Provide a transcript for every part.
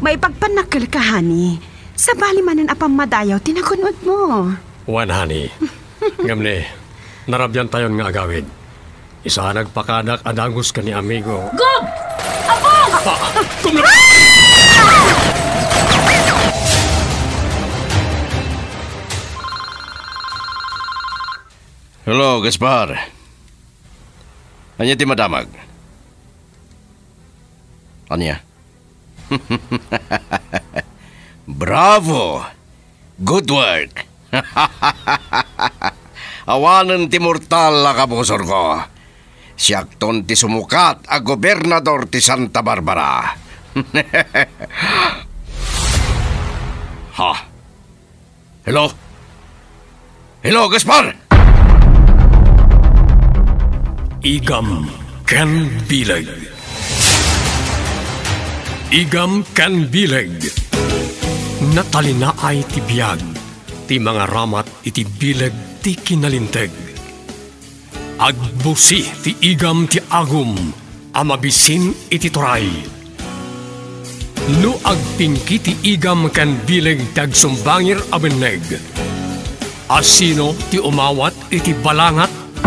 may pagpanakil ka, honey. Sa bali manan apang madayaw, tinakunod mo. Wan, honey. Ngamne, narabyan tayon nga agawid. Isa nagpakadak adagos ka ni amigo. Gob! Abong! Hello, Gaspar. Anya ti madamag? Anya? Bravo! Good work! Awanan ti mortal la kabusor ko. Siyakton ti sumukat a gobernador ti Santa Barbara. Ha? Hello? Hello, Gaspar! Igam Ken Bileg. Igam Ken Bileg. Natalina ay ti biyag, ti mga ramat iti bileg ti kinalinteg. Agbusi ti igam ti agum, amabisin iti turay. No agpingki ti igam Ken Bileg tagsumbangir abeneg. Asino ti umawat iti balangat.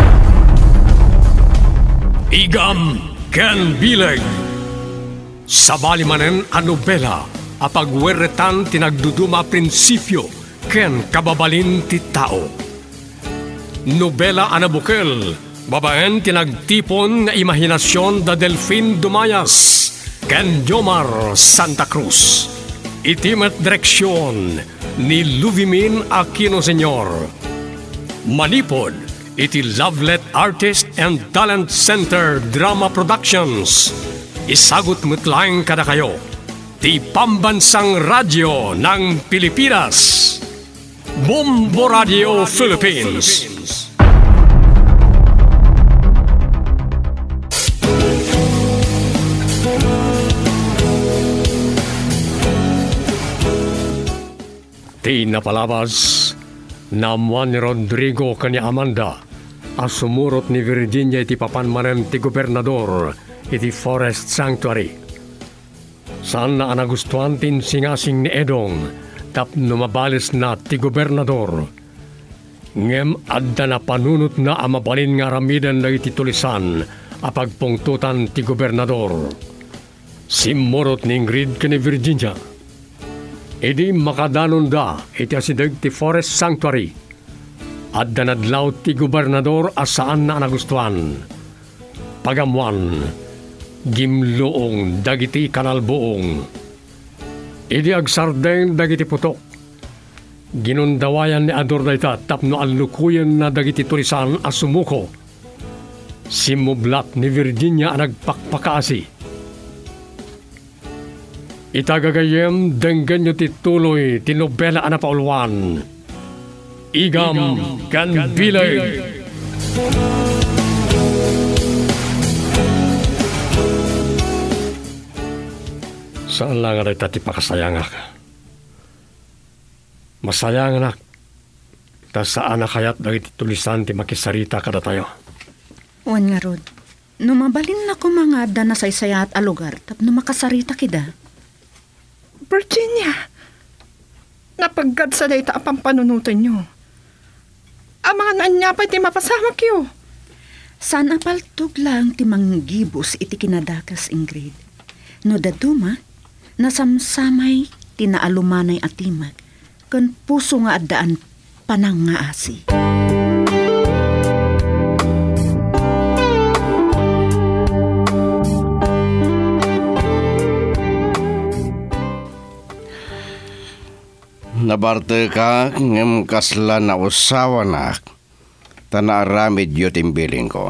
Igam Ken Bileg. Sabali manen a nobela apagweretan tinagduduma prinsipyo ken kababalin ti tao. Nobela anabukel babaen tinagtipon nga imahinasyon da Delfin Dumayas ken Jomar Santa Cruz. Itimet direksyon ni Luvimin Aquino Sr. Manipod iti Lovelet Artist and Talent Center Drama Productions. Isagot metlaeng kada kayo ti Pambansang Radyo ng Pilipinas, Bombo Radio Philippines. Ti napalabas namuan ni Rodrigo kani Amanda as sumurot ni Virginia iti papanmanen ti gobernador iti Forest Sanctuary. Saan na anagustuhan tin singasing ni Edong tap numabales na ti gobernador. Ngem adda na panunot na amabalin nga ramidan na iti tulisan apagpungtutan ti gobernador. Simurot ni Ingrid kani Virginia. Idi makadanon da iti asideg ti Forest Sanctuary. Adda nadlaw ti gobernador asaan na nagustuhan. Pagamuan, gimloong dagiti kanalboong. Idi agsardeng dagiti putok. Ginundawayan ni Ador dayta tapno allukuyen na dagiti tulisan asumuko. Simublat ni Virginia nagpakpakaasi. Itagagayem denggan nyo tituloy tinobela ana pauluan. Igam Ken Bileg. Saan lang nga tati pakasayangak? Masayanganak. Ta saan na kayat dagiti tulisan ti makisarita kada tayo? Wan nga Rod, numabalin na ko mga adda na saysaya at alugar tapno makasarita kida. Virginia, napaggad sa dayta ang pampanunutan nyo. Ang mga nanya pa iti mapasamak yo. Saan apaltog lang ti manggibos iti kinadakas, Ingrid. No daduma, nasamsamay tinaalumanay atimag, kan puso nga addaan panang nga asi. Nabarte ka ngem kasla na usawa na tanaaramid yu timbiling ko.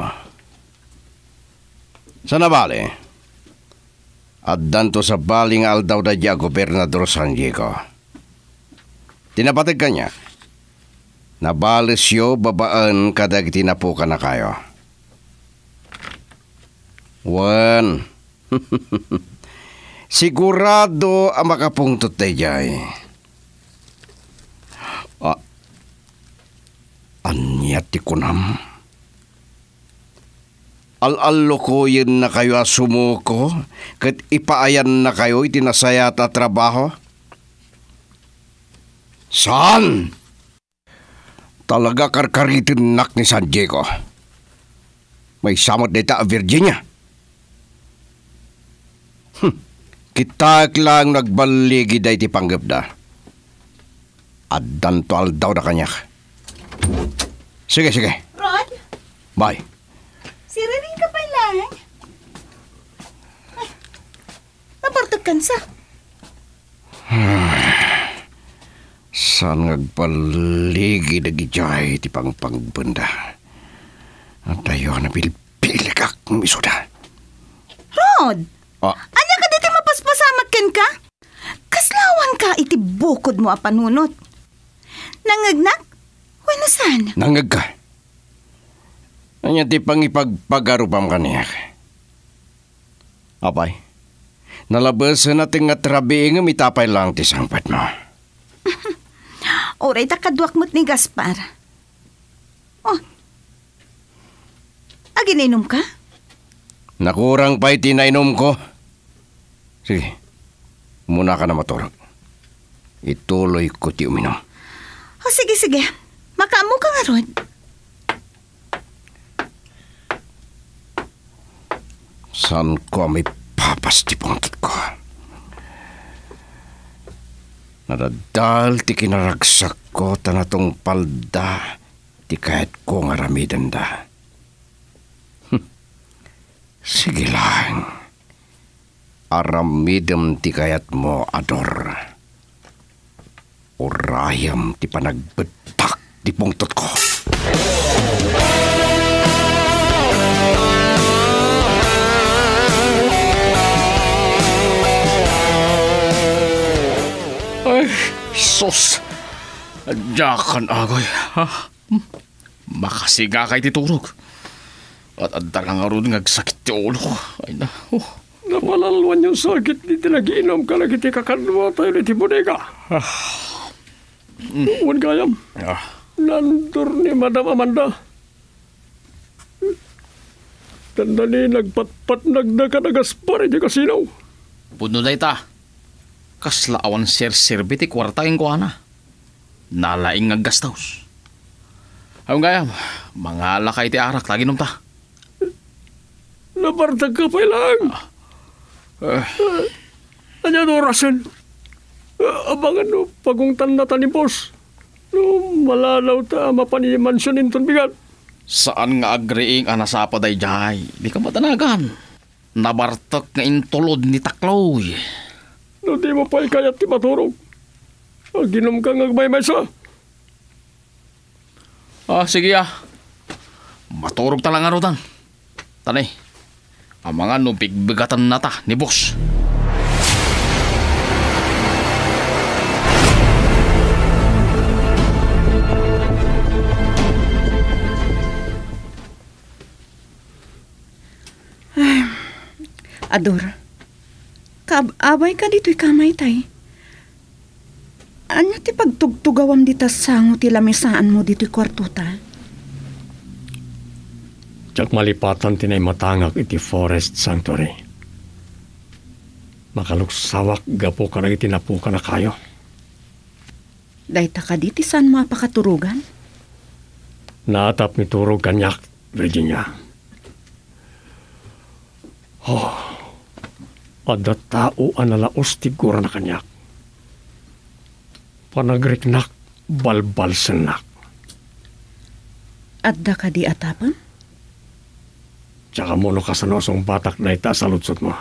Sa nabali, addan to sa baling aldaw da dya gobernador San Diego. Tinapatig kanya, nabalis yu babaan kadag tinapuka na kayo. Wan, sigurado ang makapungtot tayo jay. Anya ti kunam. Al-allo ko yun na kayo asumuko, kat ipaayan na kayo itinasaya at trabaho? Saan? Talaga karkaritin nak ni San Diego. May samot dita a Virginia. Kita lang nagbaligi da iti panggap da. Addan to aldaw da kanyak. Sige. Rod, Bye. si Riring ka pa lang. Ay, nabartag kansa. Saan nagbaligi da gijay iti pangpangbanda. At tayo na pilpilikak misuda. Rod, Ah, anya ka diti mapaspasamat ken ka? Kaslawan ka iti bukod mo a panunot. Nangagnak? Wala saan? nangag ka. Anya ti pangipagpagarupam kaniyak. Apay, nalabasan natin nga trabi nga mitapay lang ti sangpat mo. Oray ta kadwak mo't ni Gaspar. Oh, agininom ka? Nakurang pa itinainom ko. Sige, muna ka na maturag. Ituloy ko ti uminom. O sige. Makaamo ka nga, Rod. Saan ko may papas ti pungtot ko? Nadadal ti kinaragsak ko tanatong palda ti kahit ko nga ramidan da. Sige lang. Aramidem ti kayat mo, Ador. Urayam ti panagbetak ti pungtot ko. Ay, sus! Adyakan agoy, ha? Makasiga kay titurog. At adda nga ron ngagsakit ti ulo ko. Ay na, Napalalwan yung sakit ni tinagiinom ka lagi ti kakadwa tayo ni ti bodega. Uwan kayam. Nandor ni Madam Amanda. Tanda ni nagpatpat nagdaka na Gaspar iti kasino. puno day ta. Kaslaawan sir-sirbi ti kwarta yung kuhana. Nalaing ngaggastaws. Ayong gayam, mga lakay ti arak, lagi nung ta. Nabartag ka pa lang. Anya no rason. Abangan no pagungtan na ni boss. No malalaw ta mapanimansyon inton bigat. Saan nga agriing anasapa day jay? Di ka matanagan. Nabartok nga intulod ni Takloy. No di mo pa ikayat ti maturog. Ginom ka ngagmay-may sa. Sige Maturog talang arutan. Tanay, ang mga nubigbigatan na ta ni boss. Ador, kaabay ka dito'y kamay tay. Anya ti pagtugtugawam dita sango ti lamisaan mo dito'y kwartuta? Tsak malipatan tinay matangak iti Forest Sanctuary. Makaluksawak gapo ka na itinapuka na kayo. Dahil ka diti saan mapakaturugan? Naatap ni Turog kanyak, Virginia. Ada tao analaos ti gura na kanyak. Panagriknak, balbalsenak. Adda ka di atapan? Tsaka mo no kasanosong batak na ita sa lutsot mo.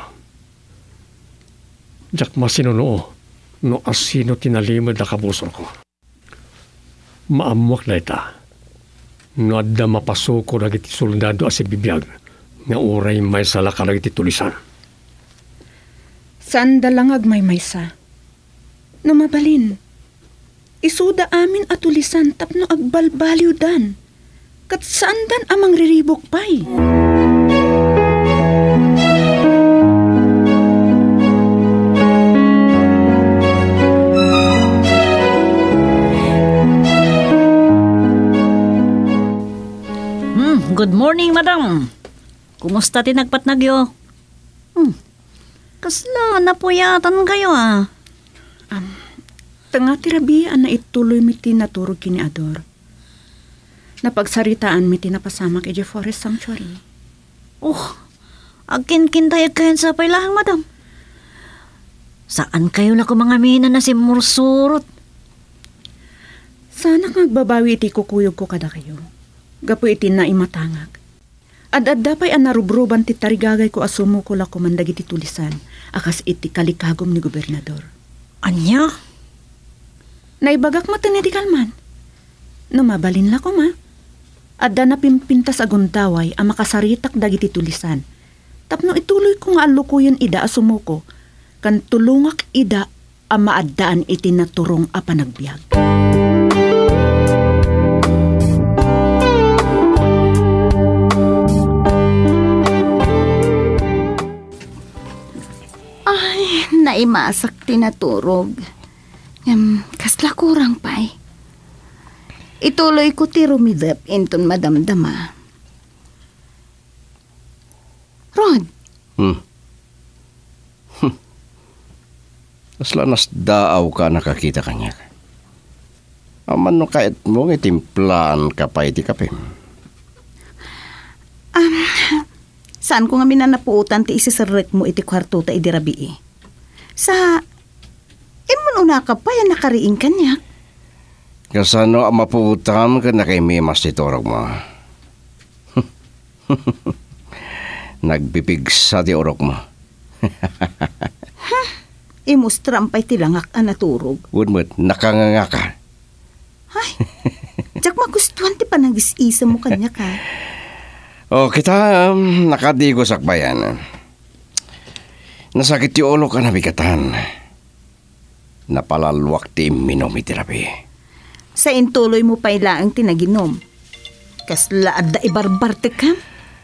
Tsak masinuno, no asino tinalimod na kabusor ko. Maamuak na ita. No adda mapasuko na iti soldado as ibibiyag, nga uray may salaka na iti tulisan. Saan dalangag may maysa? No mabalin, isuda amin atulisan tapno agbalbaliw dan. Kat saan dan amang riribok pay? Good morning, madam. Kumusta tinagpatnagyo? Kasla, napuyatan kayo Tanga tirabian na ituloy mi tinaturog kini Ador. Napagsaritaan mi tinapasama kay Forest Sanctuary. Agkin-kintayag kayo sa pailahang, madam. Saan kayo na kumangamina na si Mursurot? Sana ngagbabawi iti kukuyog ko kada kayo. Gapo iti na imatangag. Ad-adda pa'y anarubruban ti tarigagay ko asumo ko la kumandag iti tulisan, akas iti kalikagom ni gobernador. Anya? Naibagak mo ti kalman. Numabalin la ko ma. Adda na pimpintas agundaway ang makasaritak dagiti tulisan. Tapno ituloy ko nga alukuyon ida asumo ko, kan tulungak ida ang maaddaan iti naturong a panagbiag. Naimasak tinaturog. Kasla kurang pa'y. Ituloy ko ti rumidap inton madamdama. Rod. Kasla nas daaw ka nakakita kanya. Aman no kahit mo itimplaan ka pa iti kape. Saan ko nga minanapuutan ti isisarek mo iti kwarto ta idirabi Sa imununa ka pa yan nakariing kanya. Kasano ang mapuutam ka na kay Mimas titorog mo. Nagpipig sa ti orok mo. Imustrampay tilangak anaturog. Wudmut, nakanganga ka. Ay, jak magustuhan ti panagis-isa mo kanya ka. Kita nakadigo sakbayan. Nasakit yung ulo ka na bigatan. Napalalwak ti minomitirapi. Sa intuloy mo pa ilaang tinaginom. Kasla adda ibarbarte ka?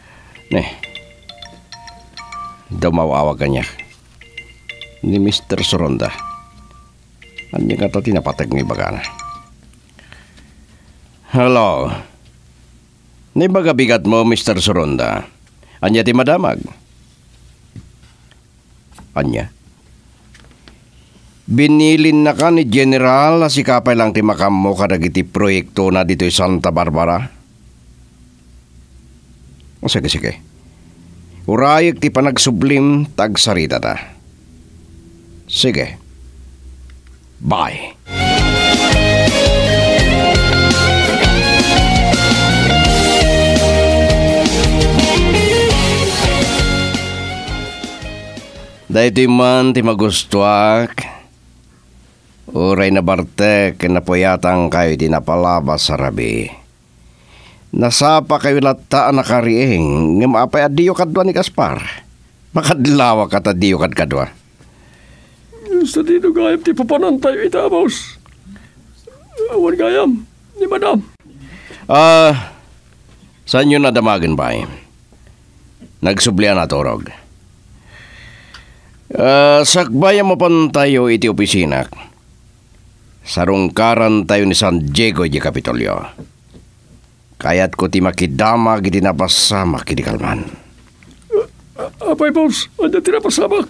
Dumawawag kanya. Ni Mr. Soronda. Anya ka to tinapatag ni bagana. Hello. Ni baga bigat mo, Mr. Soronda. Anya ti madamag. Anya. Binilin na ka ni General si kapay lang ti makamo kadagiti proyekto na dito Santa Barbara. Sige. Urayag ti panagsublim tagsarita ta. Sige. Bye. Dahito man ti magustuak, uray na bartek kinapuyatang kayo di napalabas sa rabi. Nasapa kayo lataan na kariing, ng maapay adiyo kadwa ni Gaspar. Makadlawa ka tadiyo kadwa. Sa dito gayam ti papanantay ita, boss. Awan gayam, ni madam. Saan yun nadamagan ba? Nagsublian na torog. Sakbayan mo pan tayo iti opisina. Sarungkaran tayo ni San Diego di Kapitolyo. Kaya't ko ti makidamag iti napasama kiti kalman. Apay, boss, anda ti napasama.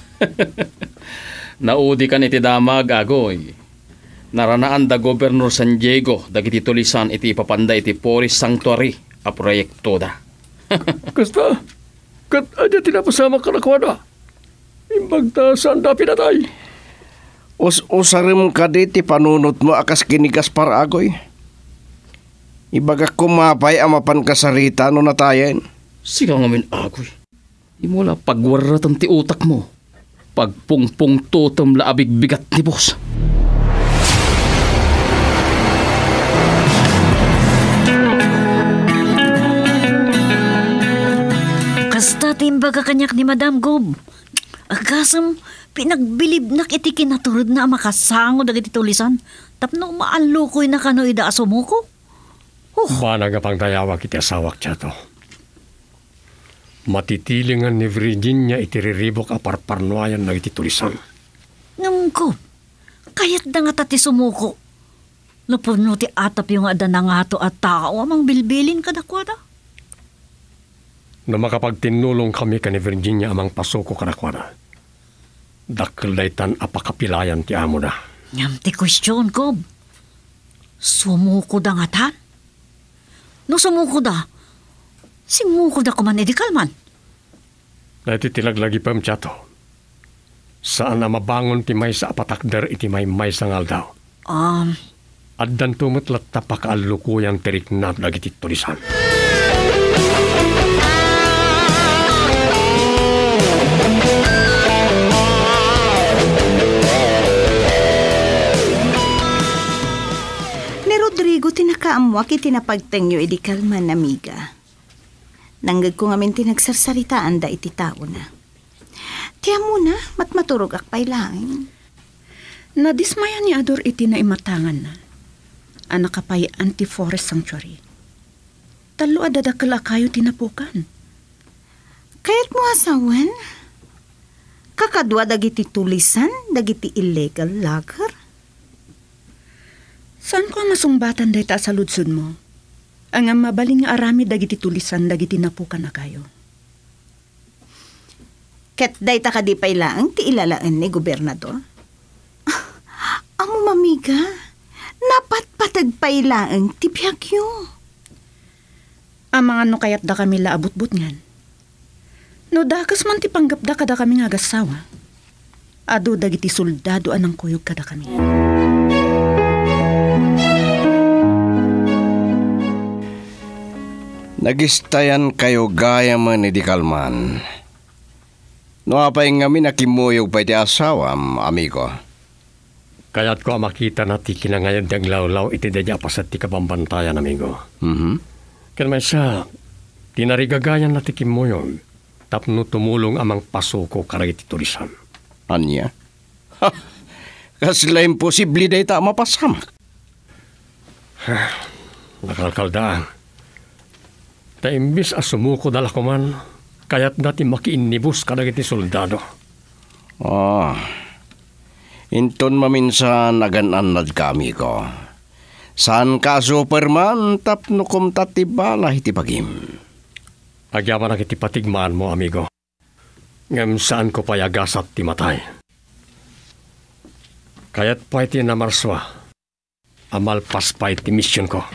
Naudi kan iti damag agoy. Naranaan da Governor San Diego dagiti tulisan iti papanda iti Forest Sanctuary a proyekto da. Kasta, kat anda ti napasama kanakwada. Imbag ta saan da pinatay. Usarim ka di ti panunot mo akas kinigas para agoy. Ibaga kumapay amapan kasarita no natayan. Sigaw ngamin agoy. Imula pagwaratan ti utak mo. Pagpungpung totom laabig bigat ni boss. Kasta timbaga kanyak ni Madam Gob. Agasam, pinagbilib na iti kinaturod na makasango dagiti tulisan. Tapno maalukoy na kano ida asumuko. Banaga pang tayawag iti asawak tiyato. Matitilingan ni Virginia iti riribok aparparnuayan na iti tulisan. Ngam Gob, kayat da nga tati sumuko. Napuno ti atap yung ada na nga to at tao amang bilbilin kadakwada. na makapagtinulong kami ka ni Virginia amang pasuko kadakwada. Dakkel daytan apakapilayan ti amo na. Ngam ti question, Gob. Sumuko da nga tan? No sumuko da, simuko da kuman edikal man. Dati tilaglagi pam tiyato. Saan na mabangon ti may sa apatakder iti may sangal daw. Addan tumutlat tapakaalukuyang tirik na dagiti tulisan. Ni Rodrigo tinakaamwak iti napagtengyo idi kalman amiga. Nanggag ko ngamin tinagsarsaritaan da iti tao na. Tiya mo na, matmaturog akpay lang. Nadismaya ni Ador iti na imatangan na. Anak kapay anti-forest sanctuary. Talo adadakal akayo tinapukan. Kaya't mo asawan? Kakadwa dagiti tulisan, dagiti illegal logger? Saan ko masumbatan day ta sa ludsud mo? Ang mabaling nga arami dagiti tulisan, dagiti napukan na kayo. Ket day ta kadipay lang ti ilalaan ni gobernador. Amo mamiga, napatpatagpay lang ti biyagyo. Ang mga no kayat da kami laabot-but ngan. No dakas man ti panggap da kada kami nga agasawa. Ado dagiti soldado anang kuyog kada kami. Nagistayan kayo gaya man ni Kalman. No apay nga minakimuyog pa iti asawam, amigo. Kaya't ko makita na ti kinangayad ang lawlaw iti dadya pa sa ti kabambantayan, amigo. Kaya may siya, tinarigagayan na ti kimuyog, tapno tumulong amang pasuko karag iti tulisan. Anya? Kasila imposible day ta mapasamak. Nakalkaldaan. Ta imbis asumuko dala ko man, kaya't dati makiinibus karag iti soldado. Inton maminsan nagananad kami ko. Saan ka Superman tapno kumtatibala iti pagim. Agyaman na kiti patigmaan mo, amigo. Ngam saan ko payagasat ti matay. Kaya't pa iti namarswa. Amalpas pa iti mission ko.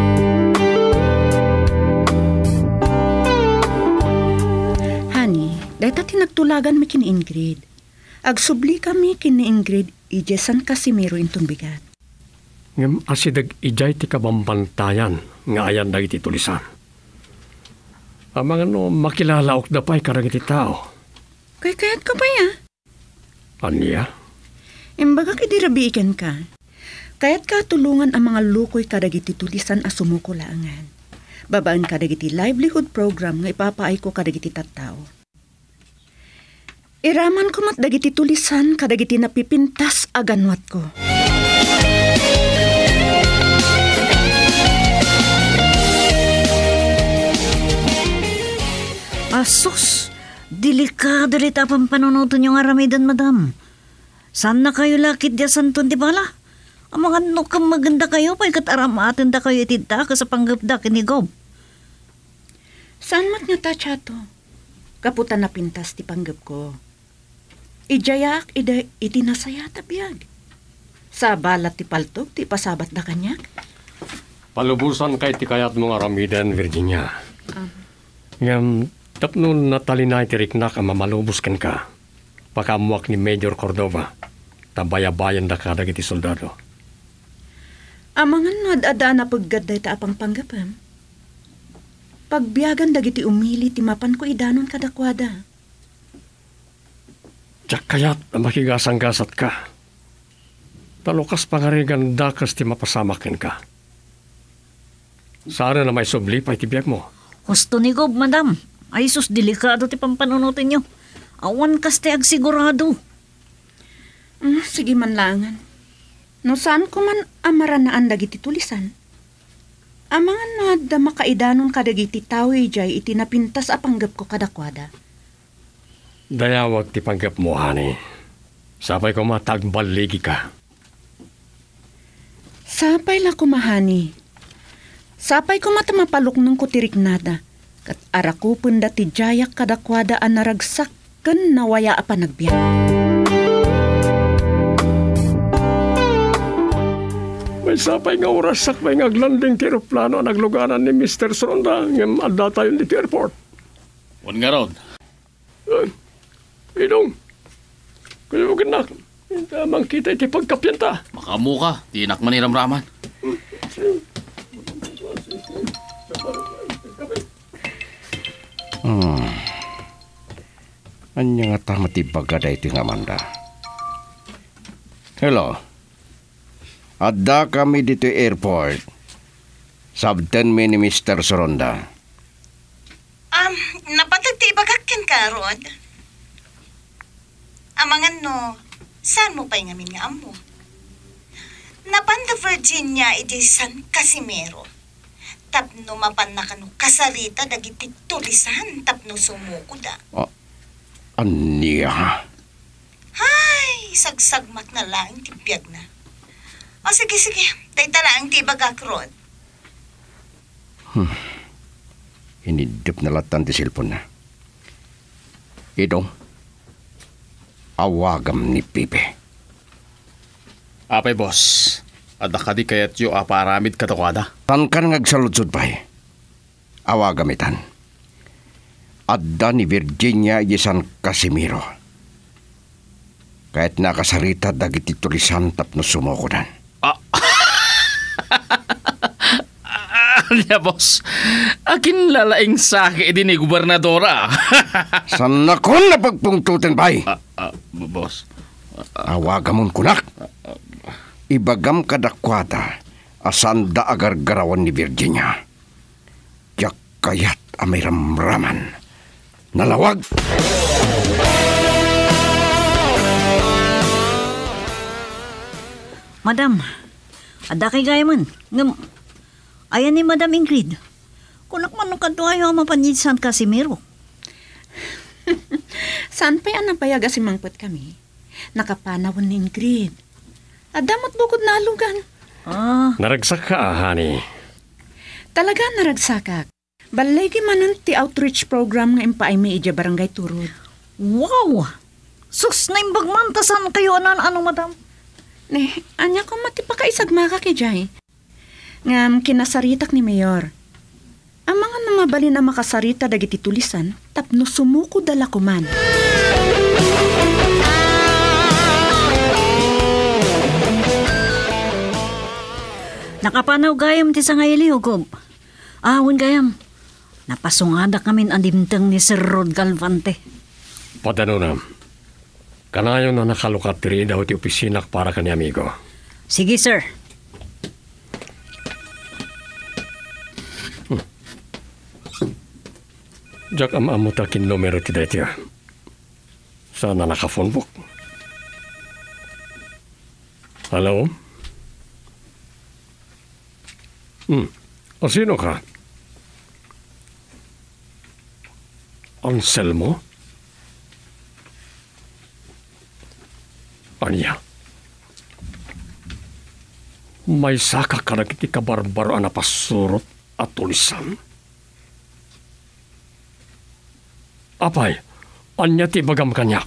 Honey, dahil tinagtulagan mi kini Ingrid. Agsubli kami kini Ingrid, ijesan Casimiro intong bigat. Ngam asidag ijay ti kabambantayan nga ayan dagiti tulisan. Ang mga makilalaok da pa'y karag iti tao. Kaya't ka pa ya? Anya? Imbaga kidirabi ikan ka. Kaya't ka tulungan ang mga lukoy karag iti tulisan a sumuko laangan. Babaan karag iti livelihood program nga ipapaay ko karag iti tattao. Iraman ko mat dagiti tulisan kadagiti napipintas aganwat ko. Asus, delikado rin tapang panunutan yung aramidan, madam. Saan na kayo lakit diya santon di bala? Ang mga nukang maganda kayo pa ikat aramatin da kayo itita ka sa panggapda kinigob. Saan mat nga ta, Chato? Kaputan na pintas ti panggap ko. Ijayak iti nasaya tabiyag. Sa balat ti paltok ti pasabat da kanyak. Palubusan kay ti kayat mong aramidan, Virginia. Ngam, tapno natalinay ti riknak ang mamalubos ken ka. Pakamuak ni Major Cordova. Tabayabayan da kadag iti soldado. Amangan nadada na paggaday ta apang panggapam. Pagbiyagan dagiti umili ti mapan ko idanon kadakwada. Diyak kayat makigasang-gasat ka. Talukas pangarigan dakas ti mapasamakin ka. Sana na may subli pa itibiyag mo. Gusto ni Gob, madam. Ay sus, delikado ti pampanunutin nyo. Awan kaste agsigurado. Sige man langan. No saan ko man amaranaan dagiti tulisan. Amangan na da makaidanon kadagiti tawi jay iti napintas a panggap ko kadakwada. Dayawag ti panggap mo, honey. Sapay ko matagbaligi ka. Sapay la kumahani. Sapay ko matamapalok ng kutirik nada. Kat arakupon da ti jayak kadakwadaan naragsak ken nawaya apa nagbiyak. May sapay nga oras sakbay nga aglanding ti aeroplano ang nagluganan ni Mr. Soronda ngem adda tayo dito airport. Wan nga ron. Idong, kaya mo ganak, tamang kita iti pagkapyanta. Makamu ka, tinak man iramraman. Anya nga tama ti bagada iti nga Amanda. Hello. Adda kami dito airport. Sabten mi ni Mr. Soronda. Napatagtibagakin ka, Rod. Amangan no, saan mo pa'y ngamin nga amo? Napanda Virginia iti San Casimiro. Tapno mapan na kano kasarita dagiti tulisan tapno sumuko da. Anya? Hay, sagsagmat na lang tibiyag na. O sige, day talaang tibagak, Rod. Hinidip na latan ti silpon na. Idong, awagam ni Pipe. Apay, boss. Adda ka di kayat yu aparamid katakwada. Tan kan ngagsaludsud pa'y. Awagamitan. Adda ni Virginia y San Casimiro. Kahit nakasarita dagiti tulisan tapno sumukudan. Alya, boss. Akin lalaing saki din ni gobernadora. San nakon na pagpungtutin pa'y. Boss. Awagamon kunak. Ibagam kadakwata asan da agar-garawan ni Virginia. Yak kayat amay ramraman. Nalawag. Madam, ada kay gayaman. Ayan ni Madam Ingrid. Kunak man nung kadwayo ang mapanyin San Casimiro. Saan pa'y anapayaga si mangpot kami? Nakapanawon ni Ingrid. Adamot bukod na alugan. Naragsak ka, honey. Talaga naragsakak. Balay manon ti outreach program nga impaay may ija barangay turod. Wow! Sus na imbagmantasan kayo anong madam? Ne, anya ko matipakaisagmaka kay Jay. Ngam kinasaritak ni Mayor. Ang mga namabali na makasarita dagiti tulisan, tapno sumuko dala ko man. Nakapanaw gayam ti sangayli hugob. Awon gayam. Napasungada kamin ang dimtang ni Sir Rod Galvante. Padano na. Kanayo na nakalukat diri daw ti opisina para kani amigo. Sige, sir. Jak amutakin numero ti dayto. Sana naka-phone book. Hello? O sino ka? Anselmo? Anya? May saka ka na kiti kabarbaro na pasurot at tulisan? Apay, anya ti bagam kanya?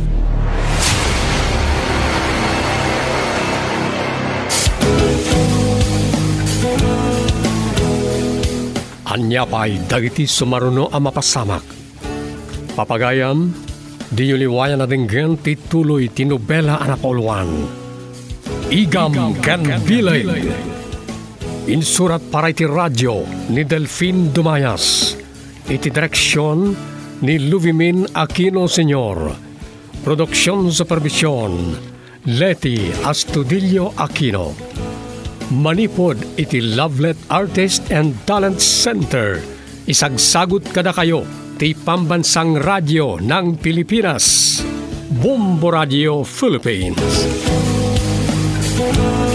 Anya pa'y dagiti sumaruno ang mapasamak. Papagayam, di nyo liwayan na dinggan tituloy tinubela ang napauluan. Igam Can Bilay. Insurat para iti radyo ni Delfin Dumayas. Iti direksyon ni Luvimin Aquino Sr. Produksyon supervisyon Leti Astudillo Aquino. Manipod iti Lovelet Artist and Talent Center. Isagsagot kada kayo ti pambansang radyo ng Pilipinas. Bombo Radio Philippines.